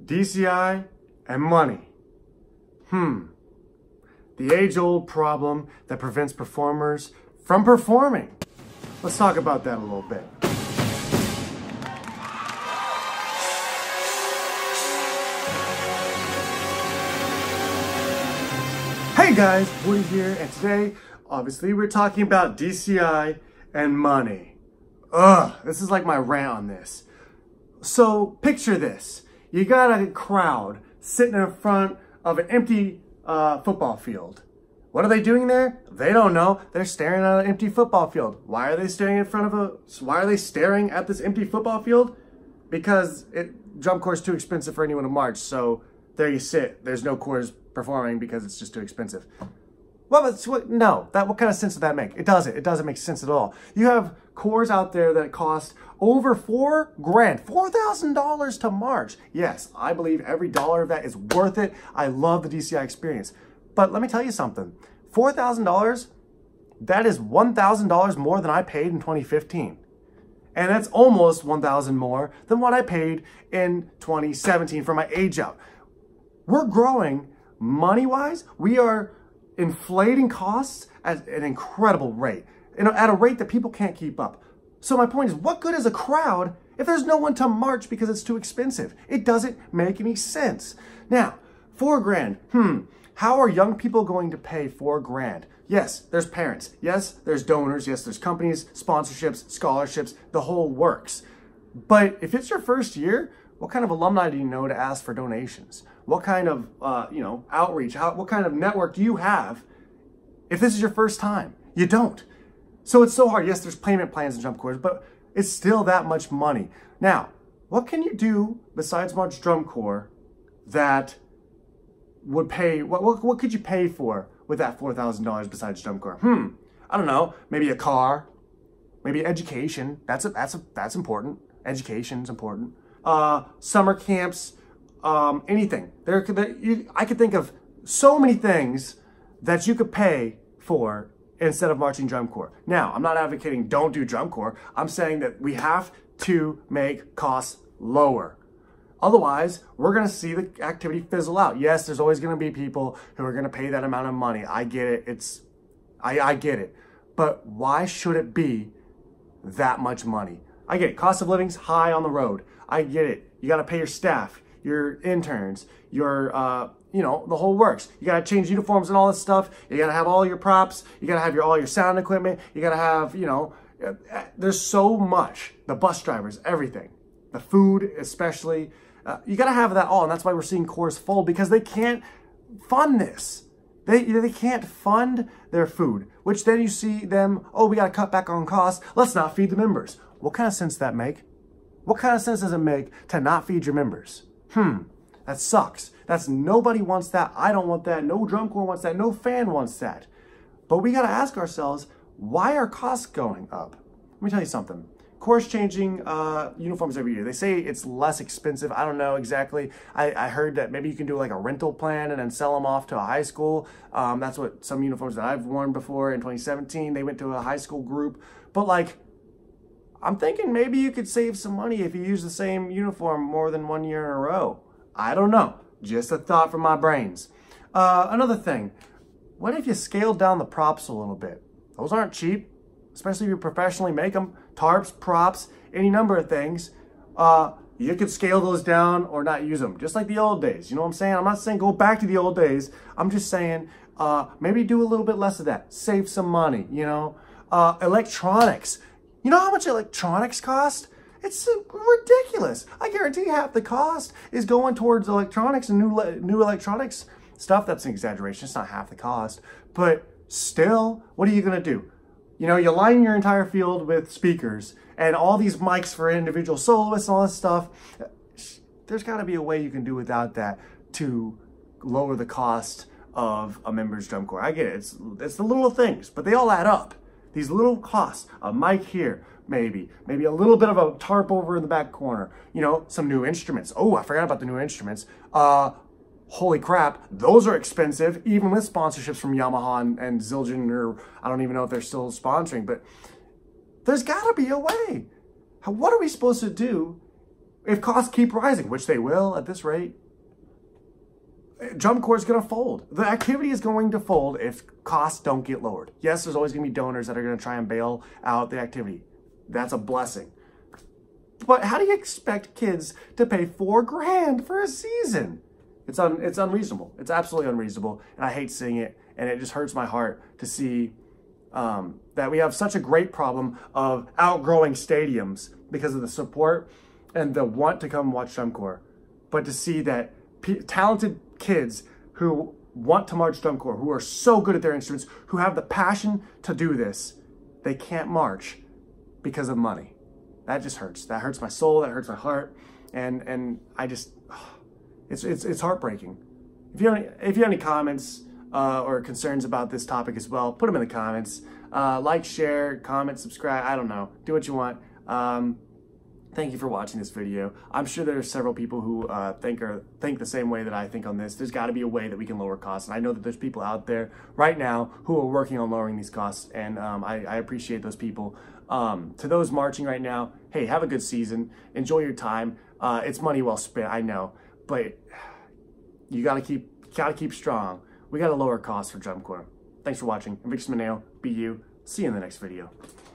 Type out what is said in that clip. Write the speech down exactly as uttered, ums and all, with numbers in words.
D C I and money. Hmm. The age-old problem that prevents performers from performing. Let's talk about that a little bit. Hey guys, Woody here, and today, obviously, we're talking about D C I and money. Ugh, this is like my rant on this. So, picture this. You got a crowd sitting in front of an empty uh, football field. What are they doing there? They don't know. They're staring at an empty football field. Why are they staring in front of a, why are they staring at this empty football field? Because it, drum corps is too expensive for anyone to march, so there you sit. There's no corps performing because it's just too expensive. Well, that's what, no, that, what kind of sense does that make? It doesn't. It doesn't make sense at all. You have corps out there that cost over four grand, four thousand dollars to march. Yes, I believe every dollar of that is worth it. I love the D C I experience. But let me tell you something. four thousand dollars, that is one thousand dollars more than I paid in twenty fifteen. And that's almost one thousand dollars more than what I paid in twenty seventeen for my age out. We're growing money-wise. We are inflating costs at an incredible rate, you know, at a rate that people can't keep up. So my point is, what good is a crowd if there's no one to march because it's too expensive? It doesn't make any sense. Now, four grand, hmm, how are young people going to pay four grand? Yes, there's parents. Yes, there's donors. Yes, there's companies, sponsorships, scholarships, the whole works. But if it's your first year, what kind of alumni do you know to ask for donations? What kind of, uh, you know, outreach, how, what kind of network do you have if this is your first time? You don't. So it's so hard. Yes, there's payment plans in Jump Corps, but it's still that much money. Now, what can you do besides March Drum Corps that would pay, what, what, what could you pay for with that four thousand dollars besides Drum Corps? Hmm, I don't know, maybe a car, maybe education. That's, a, that's, a, that's important. Education's important. Uh, summer camps, um, anything. There, there you, I could think of so many things that you could pay for instead of marching Drum Corps. Now, I'm not advocating don't do Drum Corps. I'm saying that we have to make costs lower. Otherwise, we're going to see the activity fizzle out. Yes, there's always going to be people who are going to pay that amount of money. I get it. It's, I, I get it. But why should it be that much money? I get it. Cost of living's high on the road. I get it. You got to pay your staff, your interns, your, uh, you know, the whole works. You got to change uniforms and all this stuff. You got to have all your props. You got to have your, all your sound equipment. You got to have, you know, there's so much. The bus drivers, everything. The food, especially. Uh, you got to have that all. And that's why we're seeing corps fold, because they can't fund this. They, they can't fund their food, which then you see them, oh, we got to cut back on costs. Let's not feed the members. What kind of sense does that make? What kind of sense does it make to not feed your members? Hmm, that sucks. That's, nobody wants that. I don't want that. No drum corps wants that. No fan wants that. But we got to ask ourselves, why are costs going up? Let me tell you something. Corps changing uh, uniforms every year. They say it's less expensive. I don't know exactly. I, I heard that maybe you can do like a rental plan and then sell them off to a high school. Um, that's what some uniforms that I've worn before in twenty seventeen, they went to a high school group. But like, I'm thinking maybe you could save some money if you use the same uniform more than one year in a row. I don't know. Just a thought from my brains. Uh, another thing, what if you scaled down the props a little bit? Those aren't cheap, especially if you professionally make them. Tarps, props, any number of things. Uh, you could scale those down or not use them, just like the old days. You know what I'm saying? I'm not saying go back to the old days. I'm just saying uh, maybe do a little bit less of that. Save some money, you know? Uh, electronics. You know how much electronics cost? It's ridiculous. I guarantee half the cost is going towards electronics and new new electronics stuff. That's an exaggeration. It's not half the cost. But still, what are you going to do? You know, you line your entire field with speakers and all these mics for individual soloists and all this stuff. There's got to be a way you can do without that to lower the cost of a member's drum corps. I get it. It's, it's the little things, but they all add up. These little costs, a mic here, maybe, maybe a little bit of a tarp over in the back corner, you know, some new instruments. Oh, I forgot about the new instruments. Uh, holy crap, those are expensive, even with sponsorships from Yamaha and, and Zildjian, or I don't even know if they're still sponsoring, but there's gotta be a way. How, what are we supposed to do if costs keep rising, which they will at this rate, Jump Corps is going to fold. The activity is going to fold if costs don't get lowered. Yes, there's always going to be donors that are going to try and bail out the activity. That's a blessing. But how do you expect kids to pay four grand for a season? It's un, it's unreasonable. It's absolutely unreasonable, and I hate seeing it, and it just hurts my heart to see um, that we have such a great problem of outgrowing stadiums because of the support and the want to come watch Jump Corps. But to see that p talented kids who want to march Jump Corps, who are so good at their instruments, who have the passion to do this, they can't march because of money. That just hurts. That hurts my soul. That hurts my heart. And and I just, it's it's it's heartbreaking. If you have any, if you have any comments uh, or concerns about this topic as well, put them in the comments. Uh, like, share, comment, subscribe. I don't know. Do what you want. Um, Thank you for watching this video. I'm sure there are several people who uh, think or think the same way that I think on this. There's got to be a way that we can lower costs, and I know that there's people out there right now who are working on lowering these costs, and um, I, I appreciate those people. Um, to those marching right now, hey, have a good season. Enjoy your time. Uh, it's money well spent, I know, but you got to keep got to keep strong. We got to lower costs for Jump Corps. Thanks for watching. I'm Victor Maneo. Be you. See you in the next video.